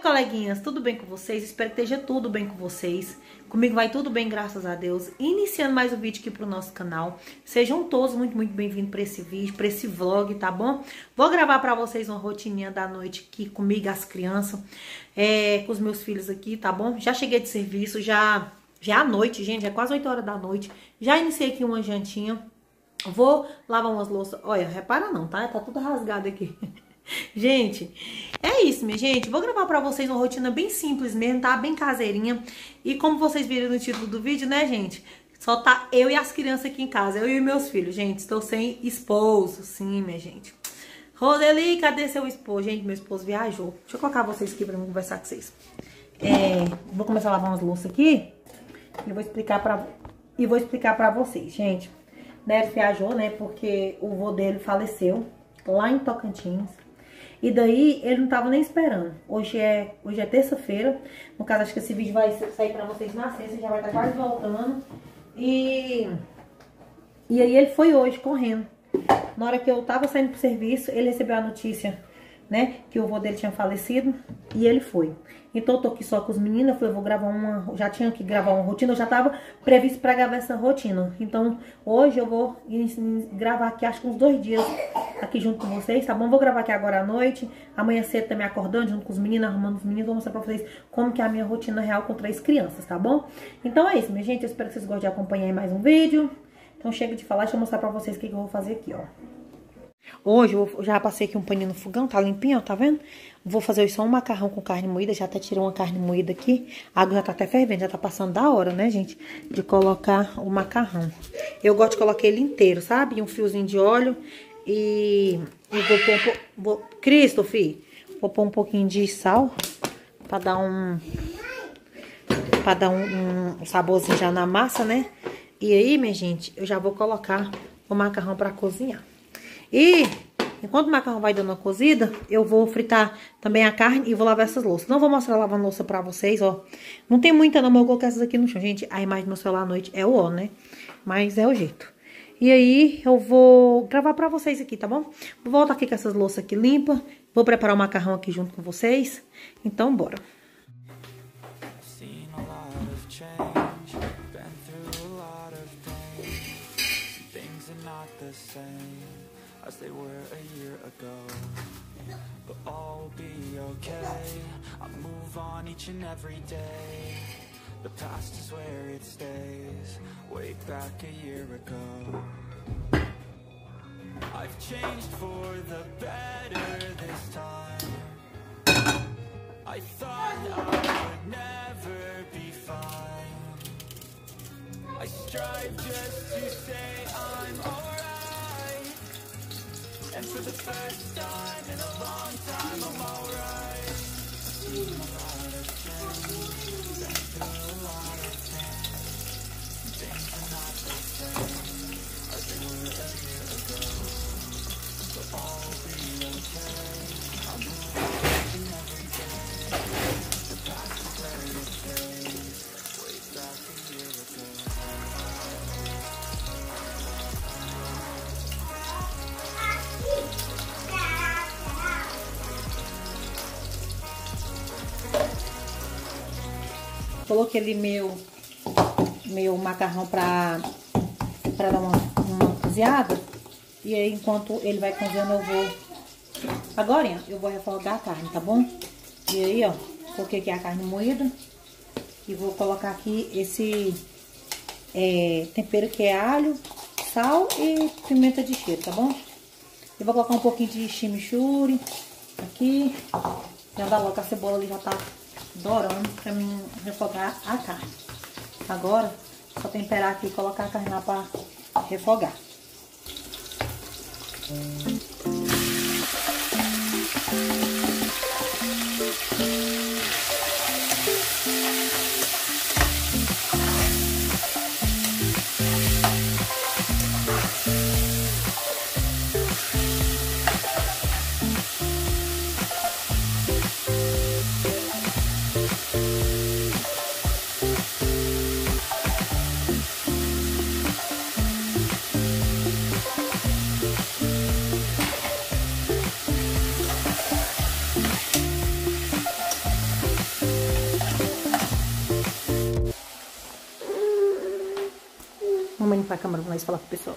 coleguinhas, tudo bem com vocês? Espero que esteja tudo bem com vocês. Comigo vai tudo bem, graças a Deus. Iniciando mais um vídeo aqui pro nosso canal. Sejam todos muito bem-vindos para esse vídeo, para esse vlog, tá bom? Vou gravar para vocês uma rotininha da noite aqui comigo, as crianças, com os meus filhos aqui, tá bom? Já cheguei de serviço, já é à noite, gente, já é quase 8 horas da noite. Já iniciei aqui uma jantinha. Vou lavar umas louças. Olha, repara não, tá? Tá tudo rasgado aqui. Gente, é isso, minha gente. Vou gravar pra vocês uma rotina bem simples mesmo, tá? Bem caseirinha. E como vocês viram no título do vídeo, né, gente? Só tá eu e as crianças aqui em casa. Eu e meus filhos, gente. Estou sem esposo, sim, minha gente. Roseli, cadê seu esposo? Gente, meu esposo viajou. Deixa eu colocar vocês aqui pra mim conversar com vocês. Vou começar a lavar umas louças aqui. E vou explicar pra vocês, gente. Neto viajou, né? Porque o vô dele faleceu lá em Tocantins. E daí, ele não tava nem esperando. Hoje é terça-feira. No caso, acho que esse vídeo vai sair pra vocês na sexta. Já vai estar quase voltando. E aí, ele foi hoje, correndo. Na hora que eu tava saindo pro serviço, ele recebeu a notícia, né? Que o vô dele tinha falecido. E ele foi. Então, eu tô aqui só com os meninos. Eu falei, eu vou gravar já tinha que gravar uma rotina. Eu já tava previsto pra gravar essa rotina. Então, hoje eu vou gravar aqui, acho que uns 2 dias aqui junto com vocês, tá bom? Vou gravar aqui agora à noite. Amanhã cedo também acordando junto com os meninos, arrumando os meninos. Vou mostrar pra vocês como que é a minha rotina real com 3 crianças, tá bom? Então é isso, minha gente. Eu espero que vocês gostem de acompanhar aí mais um vídeo. Então chega de falar, deixa eu mostrar pra vocês o que eu vou fazer aqui, ó. Hoje eu já passei aqui um paninho no fogão, tá limpinho, ó, tá vendo? Vou fazer hoje só um macarrão com carne moída, já até tirei uma carne moída aqui. A água já tá até fervendo, já tá passando da hora, né, gente? De colocar o macarrão. Eu gosto de colocar ele inteiro, sabe? Um fiozinho de óleo e vou pôr vou pôr um pouquinho de sal pra dar um saborzinho já na massa, né? E aí, minha gente, eu já vou colocar o macarrão pra cozinhar. E enquanto o macarrão vai dando uma cozida, eu vou fritar também a carne e vou lavar essas louças. Não vou mostrar lavando louça pra vocês, ó. Não tem muita não, mas eu vou colocar essas aqui no chão. Gente, a imagem do meu celular à noite é o ó, né? Mas é o jeito. E aí, eu vou gravar pra vocês aqui, tá bom? Vou voltar aqui com essas louças aqui limpas. Vou preparar o macarrão aqui junto com vocês. Então, bora. As they were a year ago, but all will be okay. I move on each and every day. The past is where it stays. Way back a year ago, I've changed for the better this time. I thought I would never be fine. I strive just to say I'm alright. And for the first time in a long time, I'm alright. Seen a lot of change, been through a lot of pain. Things are not the same as they were a year ago, but all will be okay. I'm moving each and every day. The past is where it stays, way back a year ago. Coloquei ali meu macarrão pra dar uma cozinhada. E aí, enquanto ele vai cozinhando, agora eu vou refogar a carne, tá bom? E aí, ó, coloquei aqui a carne moída. E vou colocar aqui esse tempero que é alho, sal e pimenta de cheiro, tá bom? Eu vou colocar um pouquinho de chimichurri aqui. Já dá logo, a cebola ali já tá dourando pra mim refogar a carne. Agora, só temperar aqui e colocar a carne lá pra refogar. Vamos pra câmera, vamos falar com o pessoal.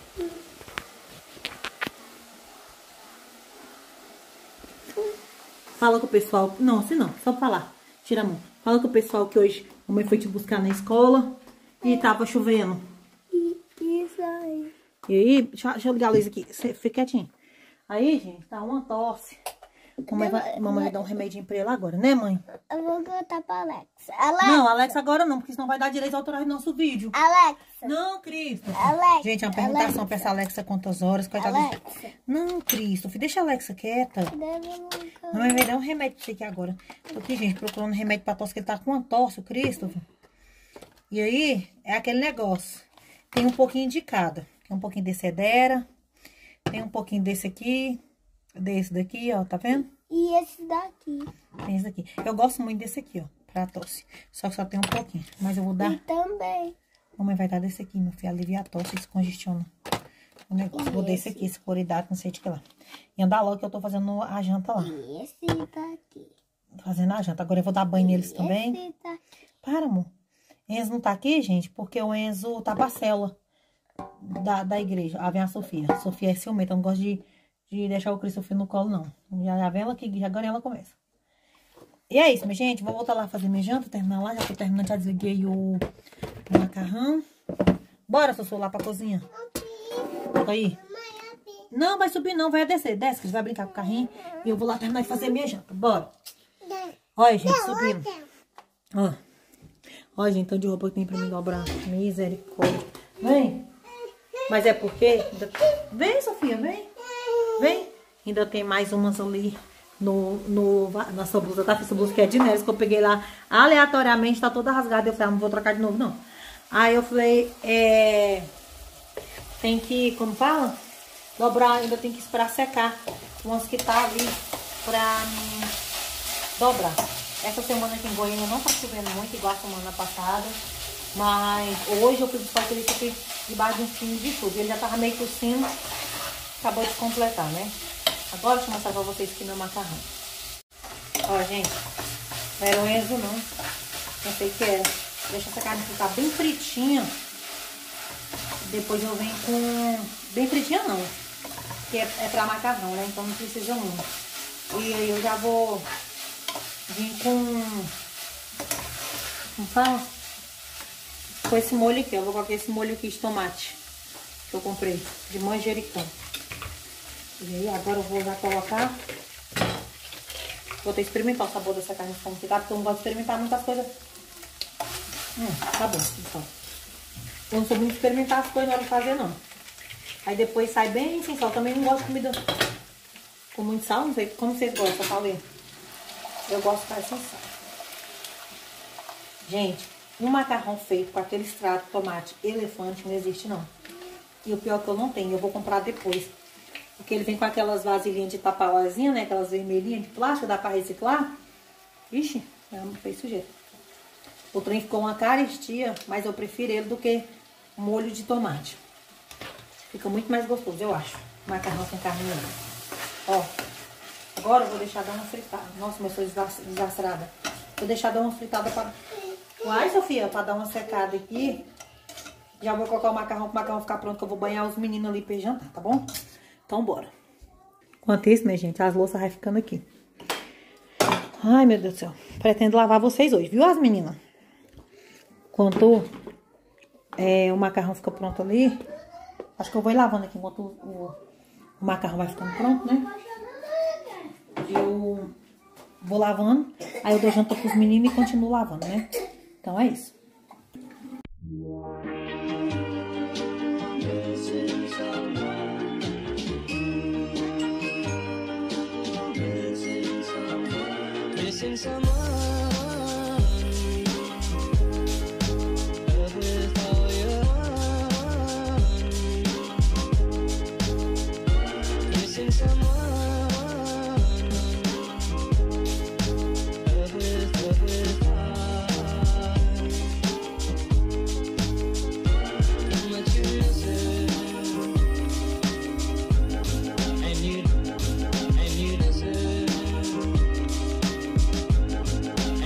Fala com o pessoal. Não, assim não, só falar. Tira a mão. Fala com o pessoal que hoje a mãe foi te buscar na escola e tava chovendo. Isso aí. E aí, deixa eu ligar a luz aqui. Você fica quietinho. Aí, gente, tá uma tosse. Mamãe vai dar um remedinho pra ele agora, né, mãe? Eu vou contar pra Alexa. Alexa. Não, Alexa agora não, porque senão vai dar direitos autorais no nosso vídeo. Alexa. Não, Cristo. Alexa. Gente, é uma perguntação pra essa Alexa quantas horas. Coitada. Alexa. Não, Cristo, deixa a Alexa quieta. Mamãe vai dar um remédio pra você aqui agora. Tô aqui, gente, procurando remédio pra tosse, que ele tá com uma tosse, o Cristo. E aí, é aquele negócio. Tem um pouquinho de cada. Tem um pouquinho desse Edera. Tem um pouquinho desse aqui. Desse daqui, ó, tá vendo? E esse daqui. Tem esse daqui. Eu gosto muito desse aqui, ó, pra tosse. Só que só tem um pouquinho. Mas eu vou dar... E também. Mamãe vai dar desse aqui, meu filho. Alivia a tosse, descongestiona o negócio. Vou dar esse aqui, esse cloridato, não sei de que lá. E andar logo que eu tô fazendo a janta lá. E esse daqui. Fazendo a janta. Agora eu vou dar banho neles também. Esse daqui. Para, amor. Enzo não tá aqui, gente, porque o Enzo tá pra célula da igreja. Ah, vem a Sofia. A Sofia é ciumenta, eu não gosto de deixar o Christopher no colo, não. Já vem ela aqui, já agora ela começa. E é isso, minha gente. Vou voltar lá fazer minha janta, terminar lá. Já tô terminando, já desliguei o macarrão. Bora, Sossô, lá pra cozinha. Aí. Não, vai subir não, vai descer. Desce, que vai brincar com o carrinho. E eu vou lá terminar de fazer minha janta. Bora. Olha, gente, subindo. Ó. Olha, gente, tanto de roupa que tem pra mim dobrar. Misericórdia. Vem. Mas é porque... Vem, Sofia, vem. Vem. Ainda tem mais umas ali na sua blusa, tá? Essa blusa que é de Neres, que eu peguei lá aleatoriamente, tá toda rasgada. Eu falei, ah, não vou trocar de novo, não. Aí eu falei, tem que, como fala? Dobrar, ainda tem que esperar secar. Umas que tá ali pra dobrar. Essa semana aqui em Goiânia não tá chovendo muito, igual a semana passada. Mas hoje eu fui buscar aquele aqui debaixo de um fio de chuva. Ele já tava meio tossindo. Acabou de completar, né? Agora deixa eu mostrar pra vocês aqui meu macarrão. Ó, gente. Não era o Enzo, não. Não sei o que era. Deixa essa carne ficar bem fritinha. Depois eu venho com... Bem fritinha não. Que é pra macarrão, né? Então não precisa muito. E aí eu já vou vir com... Como fala? Com esse molho aqui, eu vou colocar esse molho aqui de tomate. Que eu comprei. De manjericão. E aí agora eu vou já colocar. Vou ter que experimentar o sabor dessa carne como que tá, porque eu não gosto de experimentar muitas coisas. Tá bom, pessoal. Eu não sou muito de experimentar as coisas na hora de fazer, não. Aí depois sai bem sem sal. Também não gosto de comida com muito sal. Não sei como vocês gostam, eu falei. Eu gosto de fazer sem sal. Gente, um macarrão feito com aquele extrato de tomate elefante não existe, não. E o pior é que eu não tenho, eu vou comprar depois. Porque ele vem com aquelas vasilhinhas de tapauazinha, né? Aquelas vermelhinhas de plástico, dá pra reciclar. Ixi, já fez sujeira. O trem ficou uma carestia, mas eu prefiro ele do que molho de tomate. Fica muito mais gostoso, eu acho. Macarrão com carne moída. Ó, agora eu vou deixar dar uma fritada. Nossa, mas eu sou desastrada. Vou deixar dar uma fritada pra... Uai, Sofia, pra dar uma secada aqui. Já vou colocar o macarrão pro macarrão ficar pronto, que eu vou banhar os meninos ali pra jantar, tá bom? Então, bora. Enquanto isso, minha gente, as louças vai ficando aqui. Ai, meu Deus do céu. Pretendo lavar vocês hoje, viu, as meninas? Enquanto o macarrão fica pronto ali, acho que eu vou ir lavando aqui enquanto o macarrão vai ficando pronto, né? Eu vou lavando, aí eu dou janta pros meninos e continuo lavando, né? Então é isso. Missing someone with all your heart. Missing someone with heart. How much you miss it, and you miss it.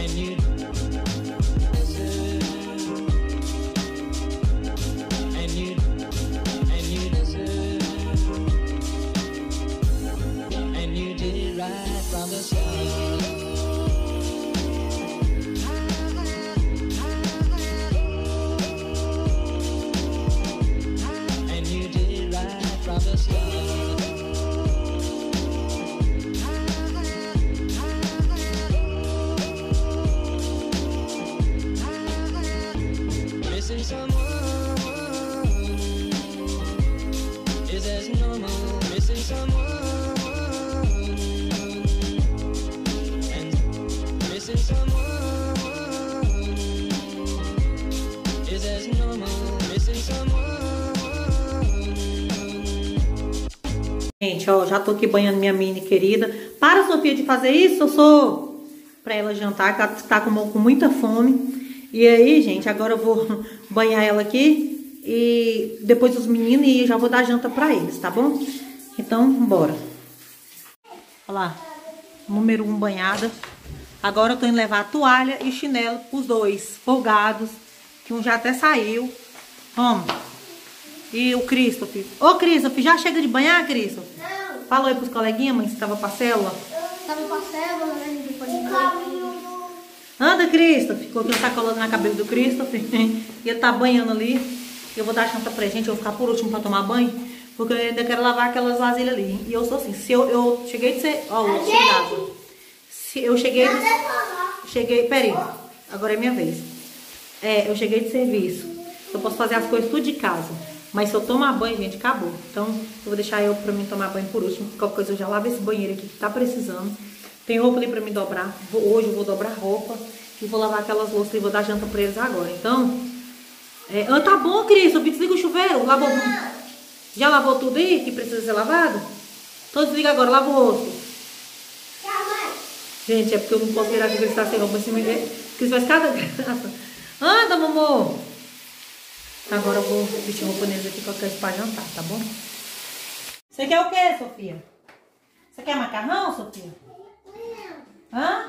someone? Is as normal missing someone? And missing someone is as normal missing someone. Gente, ó, já tô aqui banhando minha mini querida. Para, Sofia, de fazer isso, eu sou pra ela jantar, que ela tá com muita fome. E aí, gente, agora eu vou banhar ela aqui e depois os meninos e já vou dar janta pra eles, tá bom? Então, bora. Olha lá, número 1 banhada. Agora eu tô indo levar a toalha e chinelo pros dois, folgados, que um já até saiu. Vamos. E o Christopher. Ô, Christopher, já chega de banhar, Christopher? Não. Falou aí pros coleguinhas, mãe, se tava pra célula. Tava com a célula, né? Depois de caminho. Anda, Christopher. Coloquei um sacolão na cabeça do Christopher. E ele tá banhando ali. Eu vou dar chanta pra gente, eu vou ficar por último pra tomar banho. Porque eu ainda quero lavar aquelas vasilhas ali. E eu sou assim, se eu cheguei de ser... Ó, o água. Se eu cheguei de... Peraí, agora é minha vez. Eu cheguei de serviço. Eu posso fazer as coisas tudo de casa. Mas se eu tomar banho, gente, acabou. Então, eu vou deixar eu pra mim tomar banho por último. Qualquer coisa eu já lavo esse banheiro aqui que tá precisando. Tem roupa ali pra me dobrar. Hoje eu vou dobrar roupa. E vou lavar aquelas louças e vou dar janta pra eles agora. Então, tá bom, Cris. Eu desliga o chuveiro. Lavou. Já lavou tudo aí que precisa ser lavado? Então desliga agora, lava o rosto. Gente, é porque eu não posso virar aqui que ele está sem roupa. Cris vai cada graça. Anda, mamô. Agora eu vou vestir roupa neles aqui que eu quero pra jantar, tá bom? Você quer o quê, Sofia? Você quer macarrão, Sofia? Hã?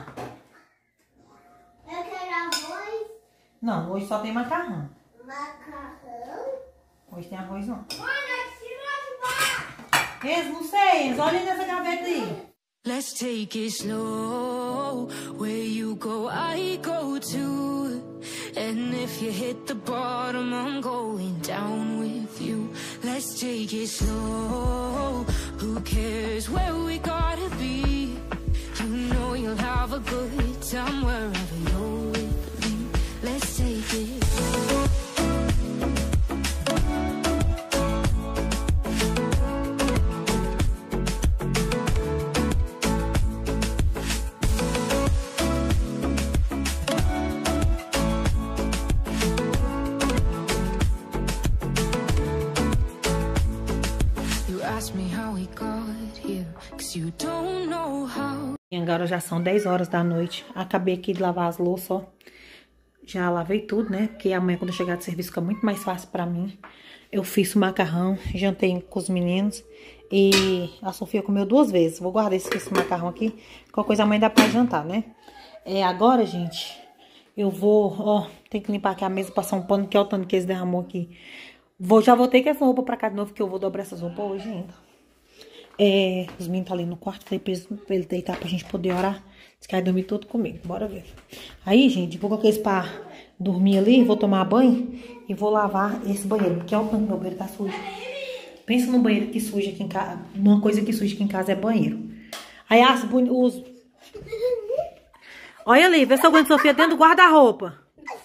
Eu quero arroz. Não, hoje só tem macarrão. Macarrão. Hoje tem arroz não. Olha, tira de Eles, não sei, eles olhem nessa gaveta aí. Let's take it slow. Where you go, I go too. And if you hit the bottom, I'm going down with you. Let's take it slow. Who cares where we gotta be? You know you'll have a good time wherever you're with me. Let's take it slow. E agora já são 10 horas da noite. Acabei aqui de lavar as louças, ó. Já lavei tudo, né? Porque amanhã quando eu chegar de serviço fica muito mais fácil pra mim. Eu fiz o macarrão, jantei com os meninos. E a Sofia comeu 2 vezes. Vou guardar esse macarrão aqui. Qualquer coisa amanhã dá pra jantar, né? Agora, gente, eu vou... Ó, tem que limpar aqui a mesa, passar um pano, que é o tanto que eles derramou aqui. Já voltei com essa roupa pra cá de novo, que eu vou dobrar essas roupas hoje ainda. Os meninos tá ali no quarto, falei pra ele deitar pra gente poder orar. Eles querem dormir tudo comigo, bora ver. Aí, gente, vou colocar eles pra dormir ali, vou tomar banho e vou lavar esse banheiro, porque olha o tanto que meu banheiro tá sujo. Pensa num banheiro que suja aqui em casa, uma coisa que suja aqui em casa é banheiro. Aí, os... Olha ali, vê se eu aguento Sofia dentro do guarda-roupa.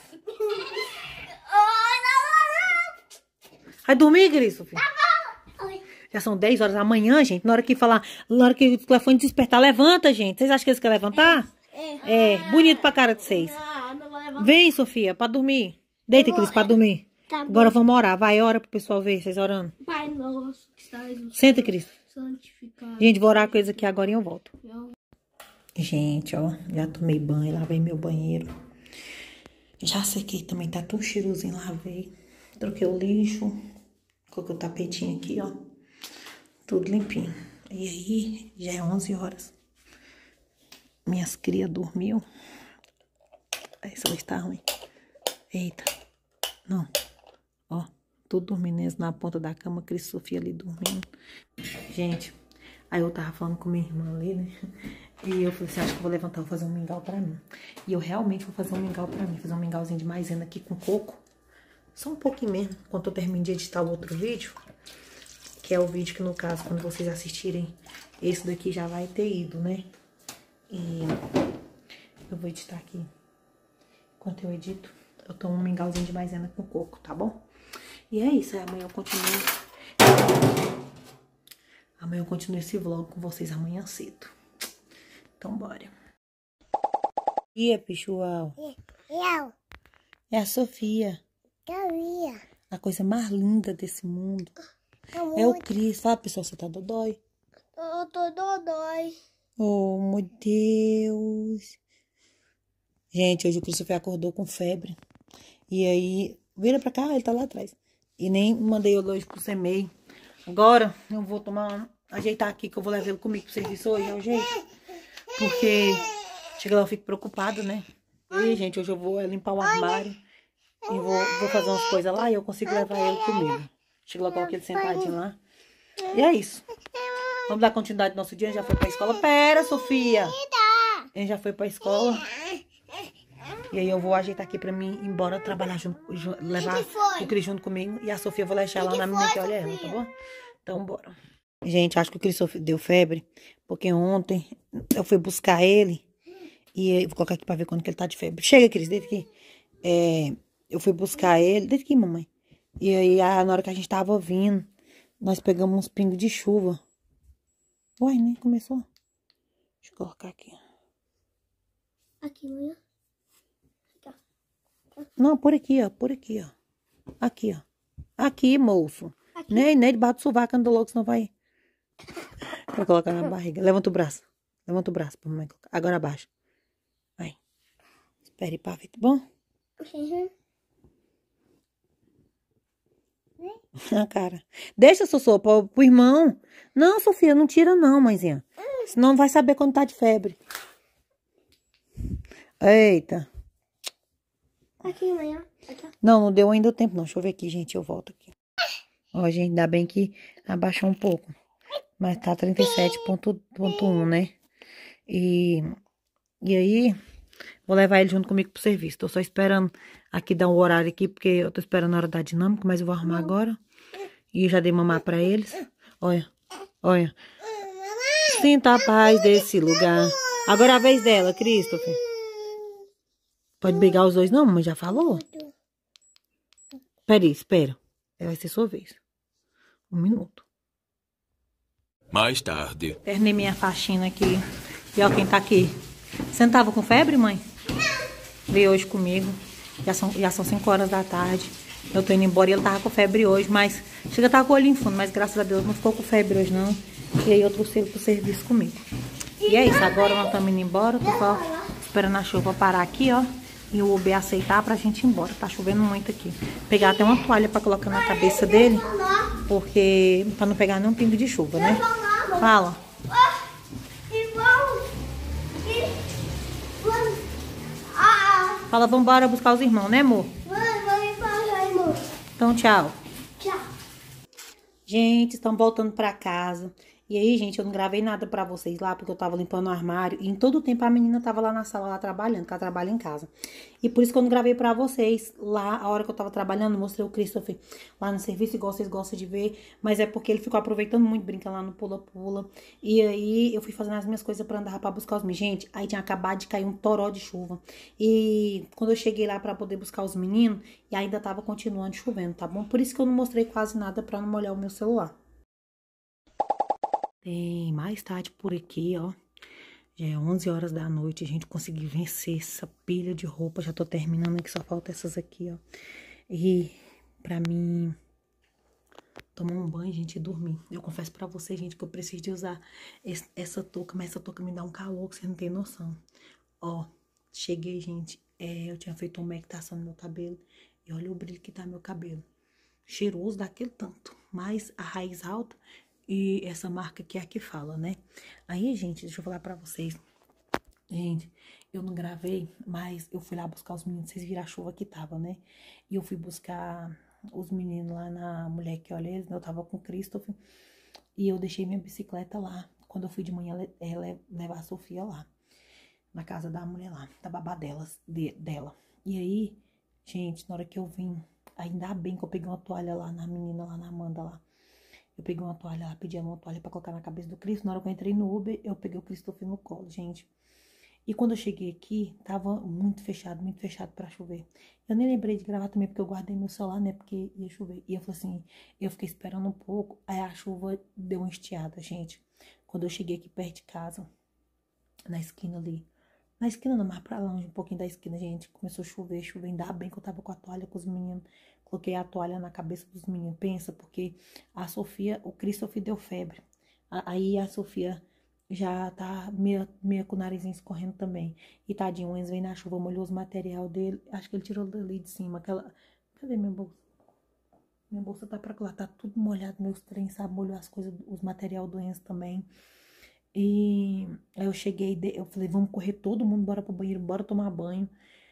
Vai dormir, Cris, Sofia? Já são 10 horas da manhã, gente. Na hora que o telefone despertar, levanta, gente. Vocês acham que eles querem levantar? Bonito pra cara de vocês. Vem, Sofia, pra dormir. Deita, Cris, pra dormir. Tá bom. Agora vamos orar. Vai, ora pro pessoal ver vocês orando. Pai nosso, que estás no céu, Senta, Cris. santificado. Gente, vou orar com eles aqui agora e eu volto. Gente, ó, já tomei banho, lavei meu banheiro. Já sequei também, tá tudo cheirosinho, lavei. Troquei o lixo. Coloquei o tapetinho aqui, ó. Tudo limpinho. E aí, já é 11 horas. Minhas crias dormiu. Essa luz tá ruim. Eita. Não. Ó, tudo dormindo na ponta da cama. Cris e Sofia ali dormindo. Gente, aí eu tava falando com minha irmã ali, né? E eu falei assim, acho que eu vou levantar, vou fazer um mingau pra mim. E eu realmente vou fazer um mingau pra mim. Fazer um mingauzinho de maisena aqui com coco. Só um pouquinho mesmo, enquanto eu termino de editar o outro vídeo. Que é o vídeo que, no caso, quando vocês assistirem, esse daqui já vai ter ido, né? E eu vou editar aqui. Enquanto eu edito, Eu tomo um mingauzinho de maisena com coco, tá bom? E é isso, amanhã eu continuo. Amanhã eu continuo esse vlog com vocês amanhã cedo. Então, bora. E aí, pessoal? Eu. É a Sofia. A coisa mais linda desse mundo. É o Cris. Fala, pessoal, você tá dodói? Eu tô dodói. Oh, meu Deus. Gente, hoje o Christopher acordou com febre. E aí, vira pra cá, ele tá lá atrás. E nem mandei ele hoje pro CMEI. Agora, eu vou ajeitar aqui, que eu vou levar ele comigo pro serviço hoje, é o jeito. Porque chega lá, eu fico preocupada, né? E, gente, hoje eu vou limpar o armário. E vou fazer umas coisas lá e eu consigo levar ele comigo. Chega lá, coloquei ele sentadinho lá. E é isso. Vamos dar continuidade no nosso dia. Já foi pra escola. Pera, Sofia. Ele já foi pra escola. E aí eu vou ajeitar aqui pra mim ir embora trabalhar levar o Cris junto comigo. E a Sofia eu vou deixar lá na menina que olha ela, tá bom? Então, bora. Gente, acho que o Cris deu febre. Porque ontem eu fui buscar ele. E vou colocar aqui pra ver quando que ele tá de febre. Chega, Cris, deita aqui. Eu fui buscar ele. Deita aqui, mamãe. E aí, na hora que a gente tava vindo, nós pegamos uns pingos de chuva. Uai, nem começou. Deixa eu colocar aqui. Aqui, mulher. Não, por aqui, ó. Por aqui, ó. Aqui, ó. Aqui, moço. Aqui. Nem debaixo do sovaco, anda logo, senão vai. Vou colocar na barriga. Levanta o braço. Levanta o braço pra mamãe colocar. Agora abaixa. Vai. Espere pra ver, tá bom? A cara. Deixa, Sossô, pro irmão. Não, Sofia, não tira não, mãezinha. Senão vai saber quando tá de febre. Eita. Aqui, mulher. Aqui. Não deu ainda o tempo, não. Deixa eu ver aqui, gente. Eu volto aqui. Ó, gente, ainda bem que abaixou um pouco. Mas tá 37,1, né? E aí, vou levar ele junto comigo pro serviço. Tô só esperando aqui dar um horário aqui, porque eu tô esperando a hora da dinâmica, mas eu vou arrumar agora. E já dei mamar pra eles. Olha, olha. Sinta a paz desse lugar. Agora é a vez dela, Christopher. Pode brigar os dois, não? Mamãe já falou? Peraí, espera. Vai ser sua vez. 1 minuto. Mais tarde. Terminei minha faxina aqui. E ó quem tá aqui. Você não tava com febre, mãe? Veio hoje comigo. Já são 5 horas da tarde. Eu tô indo embora e ele tava com febre hoje, mas... Chega a estar com o olho em fundo, mas graças a Deus não ficou com febre hoje, não. E aí eu trouxe ele pro serviço comigo. E é isso, agora nós estamos indo embora. Tô só esperando a chuva parar aqui, ó. E o Uber aceitar pra gente ir embora. Tá chovendo muito aqui. Pegar até uma toalha pra colocar na cabeça dele. Porque... Pra não pegar nenhum pingo de chuva, né? Fala. Fala, vambora buscar os irmãos, né, amor? Então, tchau. Tchau. Gente, estamos voltando pra casa. E aí, gente, eu não gravei nada pra vocês lá, porque eu tava limpando o armário. E em todo o tempo a menina tava lá na sala, lá trabalhando, que ela trabalha em casa. E por isso que eu não gravei pra vocês lá, a hora que eu tava trabalhando. Mostrei o Christopher lá no serviço, igual vocês gostam de ver. Mas é porque ele ficou aproveitando muito, brincando lá no pula-pula. E aí, eu fui fazendo as minhas coisas pra andar pra buscar os meninos. Gente, aí tinha acabado de cair um toró de chuva. E quando eu cheguei lá pra poder buscar os meninos, e ainda tava continuando chovendo, tá bom? Por isso que eu não mostrei quase nada pra não molhar o meu celular. Tem mais tarde por aqui, ó. Já é 11 horas da noite. A gente conseguiu vencer essa pilha de roupa. Já tô terminando aqui, só falta essas aqui, ó. E pra mim tomar um banho, gente, e dormir. Eu confesso pra vocês, gente, que eu preciso de usar essa touca. Mas essa touca me dá um calor que vocês não tem noção. Ó, cheguei, gente. Eu tinha feito uma umectação no meu cabelo. E olha o brilho que tá meu cabelo. Cheiroso daquele tanto. Mas a raiz alta... E essa marca aqui é a que fala, né? Aí, gente, deixa eu falar pra vocês. Gente, eu não gravei, mas eu fui lá buscar os meninos. Vocês viram a chuva que tava, né? E eu fui buscar os meninos lá na mulher que olha eles. Eu tava com o Christopher. E eu deixei minha bicicleta lá. Quando eu fui de manhã, ela levar a Sofia lá. Na casa da mulher lá, da babá dela. E aí, gente, na hora que eu vim... Ainda bem que eu peguei uma toalha lá na menina, lá na Amanda lá. Eu peguei uma toalha lá, pedi uma toalha pra colocar na cabeça do Cristo. Na hora que eu entrei no Uber, eu peguei o Christopher no colo, gente. E quando eu cheguei aqui, tava muito fechado pra chover. Eu nem lembrei de gravar também, porque eu guardei meu celular, né? Porque ia chover. E eu falei assim, eu fiquei esperando um pouco, aí a chuva deu uma estiada, gente. Quando eu cheguei aqui perto de casa, na esquina ali. Na esquina não, mas pra longe, um pouquinho da esquina, gente. Começou a chover. Ainda bem que eu tava com a toalha com os meninos. Coloquei a toalha na cabeça dos meninos. Pensa, porque a Sofia, o Christopher deu febre. Aí a Sofia já tá meio com o narizinho escorrendo também. E tadinho, o Enzo veio na chuva, molhou os material dele. Acho que ele tirou dali de cima. Cadê minha bolsa? Minha bolsa tá pra lá, tá tudo molhado, meus trem, sabe? Molhou as coisas, os material do Enzo também. E aí eu cheguei, eu falei, vamos correr todo mundo, bora pro banheiro, bora tomar banho.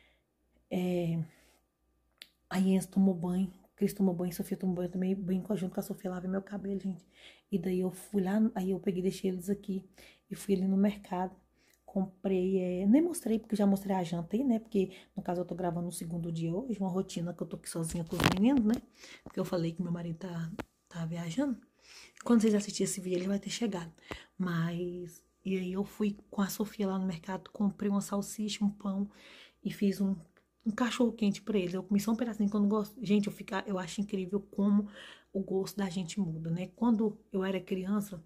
Aí Enzo tomou banho, Cris tomou banho, Sofia tomou banho também, bem junto com a Sofia, lavei meu cabelo, gente. E daí eu fui lá, aí eu peguei, deixei eles aqui e fui ali no mercado. Comprei, nem mostrei, porque eu já mostrei a janta aí, né? Porque, no caso, eu tô gravando no segundo dia hoje, uma rotina que eu tô aqui sozinha com os meninos, né? Porque eu falei que meu marido tá viajando. Quando vocês assistirem esse vídeo, ele vai ter chegado. Mas, e aí eu fui com a Sofia lá no mercado, comprei uma salsicha, um pão e fiz um cachorro quente pra eles. Eu comi só um pedacinho que eu não gosto. Gente, eu acho incrível como o gosto da gente muda, né? Quando eu era criança,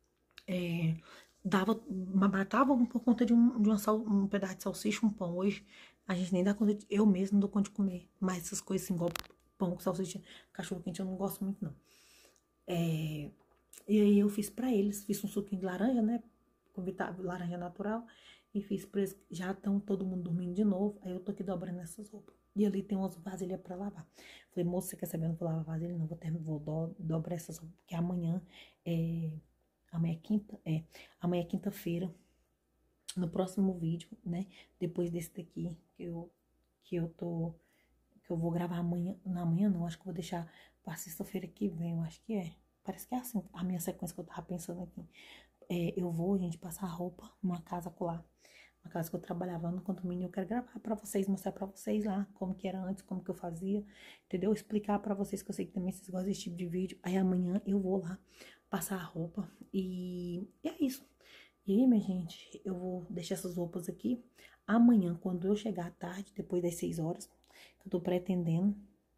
matava por conta de um pedaço de salsicha, um pão. Hoje, a gente nem dá conta, eu mesmo não dou conta de comer. Mas essas coisas assim, igual pão com salsicha, cachorro quente, eu não gosto muito, não. E aí eu fiz pra eles, fiz um suquinho de laranja, né? Com laranja natural. E fiz pra eles, já estão todo mundo dormindo de novo. Aí eu tô aqui dobrando essas roupas. E ali tem umas vasilhas pra lavar. Falei, moça, você quer saber? Eu não vou lavar vasilha, não. Vou dobrar essas roupas. Porque amanhã é quinta? Amanhã é quinta-feira. No próximo vídeo, né? Depois desse daqui, que eu vou gravar amanhã. Na manhã não, acho que eu vou deixar pra sexta-feira que vem. Eu acho que é. Parece que é assim, a minha sequência que eu tava pensando aqui. Eu vou, gente, passar roupa numa casa colar. Uma casa que eu trabalhava no condomínio. Eu quero gravar pra vocês, mostrar pra vocês lá como que era antes, como que eu fazia. Entendeu? Explicar pra vocês, que eu sei que também vocês gostam desse tipo de vídeo. Aí amanhã eu vou lá passar a roupa. E é isso. E aí, minha gente, eu vou deixar essas roupas aqui. Amanhã, quando eu chegar à tarde, depois das 6 horas, que eu tô pretendendo,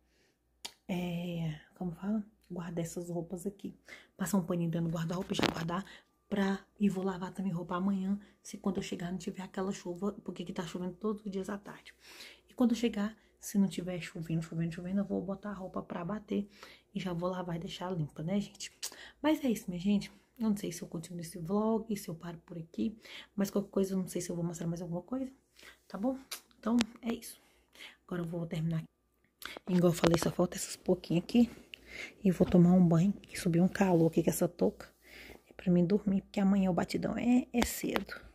como fala? Guardar essas roupas aqui. Passar um paninho dentro do guarda-roupa e já guardar e vou lavar também roupa amanhã, se quando eu chegar não tiver aquela chuva, porque aqui tá chovendo todos os dias à tarde. E quando eu chegar, se não tiver chovendo, eu vou botar a roupa pra bater e já vou lavar e deixar limpa, né, gente? Mas é isso, minha gente. Eu não sei se eu continuo esse vlog, se eu paro por aqui, mas qualquer coisa, eu não sei se eu vou mostrar mais alguma coisa, tá bom? Então, é isso. Agora eu vou terminar aqui. Igual eu falei, só falta essas pouquinhas aqui. E vou tomar um banho, que subiu um calor aqui com essa touca. É pra mim dormir, porque amanhã o batidão é cedo.